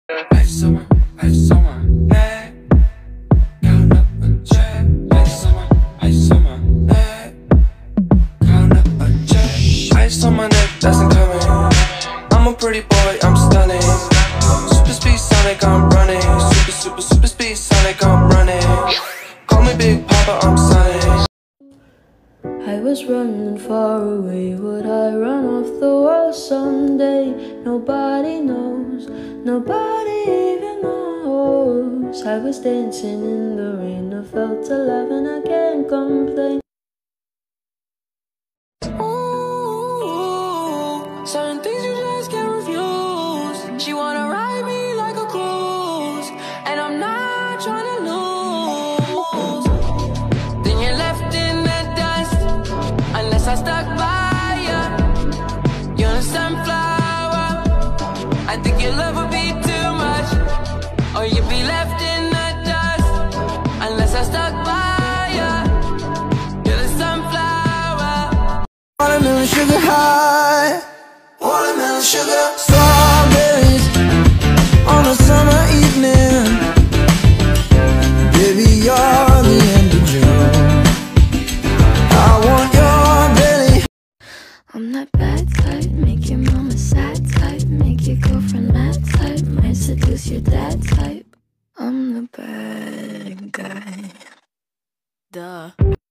Ice on my neck, count up a check. Ice on my neck, count up a check. Ice on my neck, that's incoming. I'm a pretty boy, I'm stunning. Super speed Sonic, I'm running. Super speed Sonic, I'm running. Call me Big Papa, I'm Sonic. I was running far away. Would I run off the world someday? Nobody knows, nobody even knows. I was dancing in the rain, I felt alive and I can't complain. Ooh, certain things you just can't refuse. She wanna ride me like a cruise, and I'm not trying to lose. Then you're left in the dust, unless I stuck by ya. You're a sunflower, I think your love would be too much. Or you'd be left in the dust, unless I stuck by ya. You're the sunflower. Watermelon sugar high, watermelon sugar. Strawberries on a summer evening. Baby, you're the end of June. I want your belly. I'm that bad type, make your mama sad type, make your girlfriend mad type, might seduce your dad type. I'm the bad guy. Duh.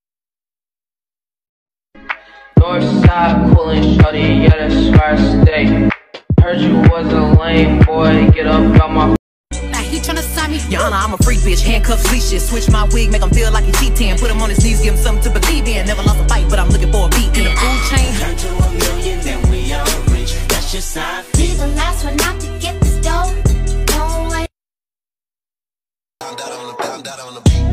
Northside coolin' shorty, yeah, that's where I stay. Heard you was a lame boy, get up out my. Now he tryna sign me, Yana, I'm a freak bitch. Handcuffs, leashes, switch my wig, make him feel like he cheatin'. Put him on his knees, give him something to believe in. Never lost a fight, but I'm looking for a beat in the food chain. Turn to $1 million, then we all rich. That's just how I feel. Be the last one out to get this dough. No way. Pound that on the beat.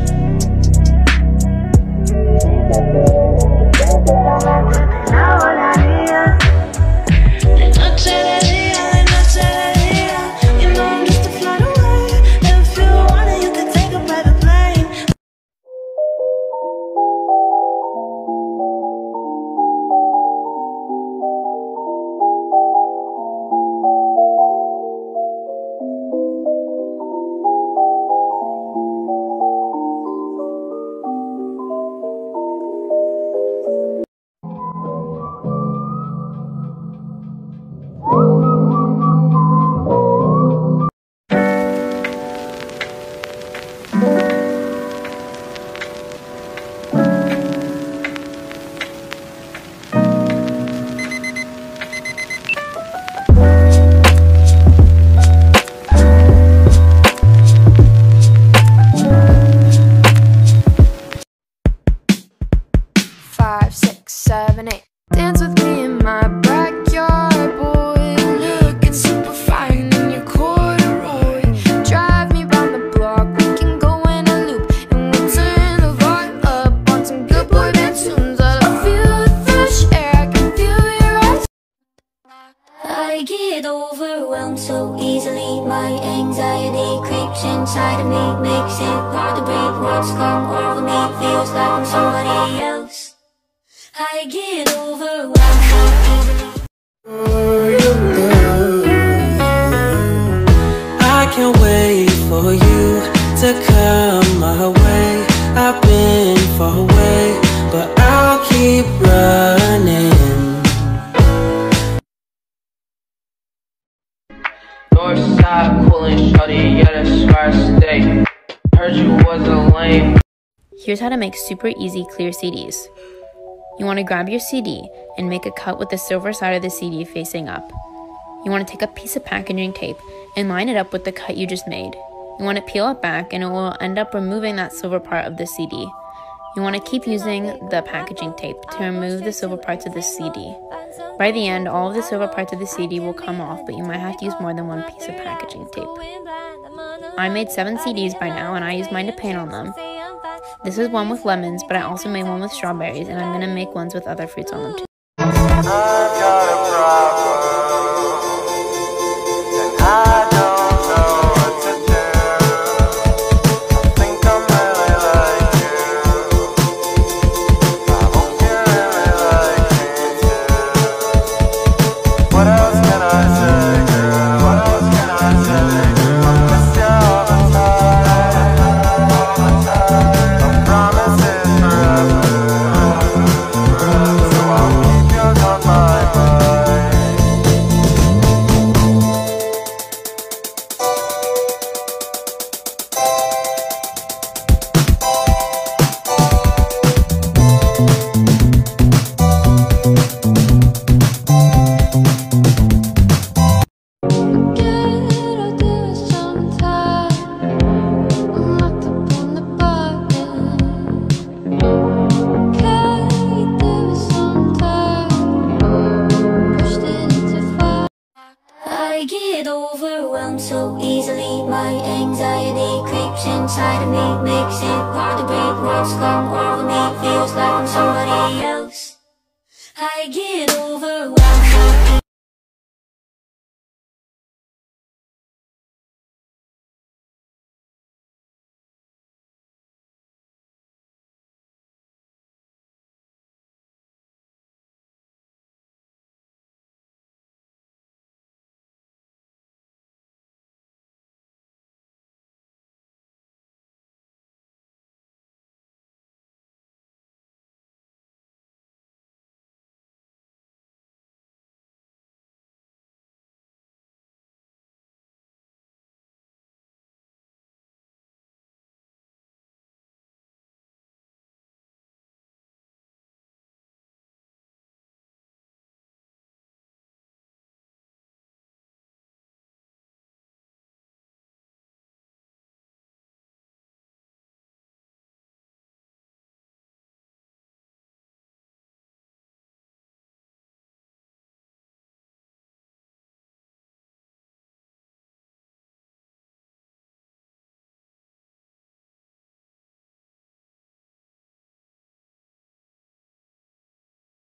Dance with me in my backyard, boy. Looking super fine in your corduroy. Drive me round the block, we can go in a loop, and we'll turn the vibe up on some good boy band tunes. I feel the fresh air, I can feel your eyes. I get overwhelmed so easily. My anxiety creeps inside of me, makes it hard to breathe. Words come over me, feels like I'm somebody else. I get overwhelmed. I can't wait for you to come my way. I've been far away, but I'll keep running. Northside coolin' shorty, yeah, that's where I stay. Heard you was a lame. Here's how to make super easy clear CDs. You want to grab your CD and make a cut with the silver side of the CD facing up. You want to take a piece of packaging tape and line it up with the cut you just made. You want to peel it back and it will end up removing that silver part of the CD. You want to keep using the packaging tape to remove the silver parts of the CD. By the end, all of the silver parts of the CD will come off, but you might have to use more than one piece of packaging tape. I made 7 CDs by now and I used mine to paint on them. This is one with lemons, but I also made one with strawberries, and I'm going to make ones with other fruits on them too. I've got a problem, and I don't know what to do. I think I'm really like you. I hope you really like me too. What else can I say, girl? What else can I say, girl? easily. My anxiety creeps inside of me, makes it hard to breathe. Words come over me, feels like I'm somebody else.